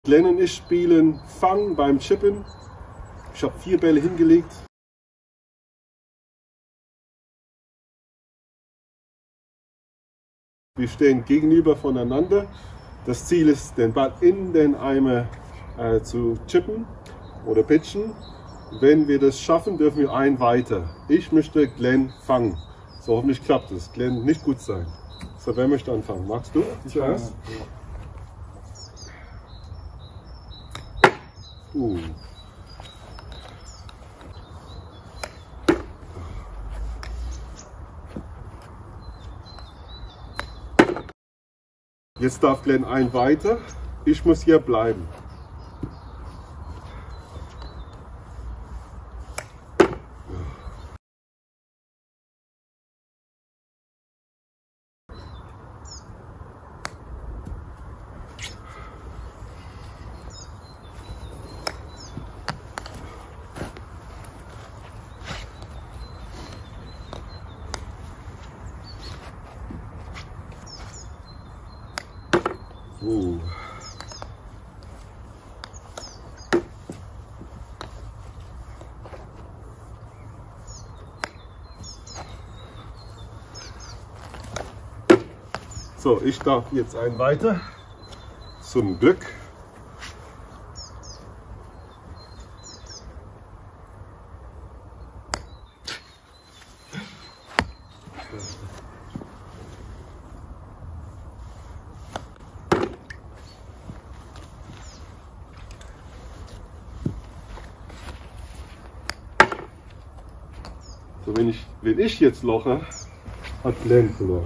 Glenn und ich spielen Fang beim Chippen. Ich habe 4 Bälle hingelegt. Wir stehen gegenüber voneinander. Das Ziel ist, den Ball in den Eimer zu chippen oder pitchen. Wenn wir das schaffen, dürfen wir einen weiter. Ich möchte Glenn fangen. So, hoffentlich klappt es. Glenn nicht gut sein. So, wer möchte anfangen? Magst du zuerst? Jetzt darf Glenn ein weiter. Ich muss hier bleiben. So, ich darf jetzt einen weiter. Zum Glück. So, wenn ich jetzt loche, hat Glenn verloren.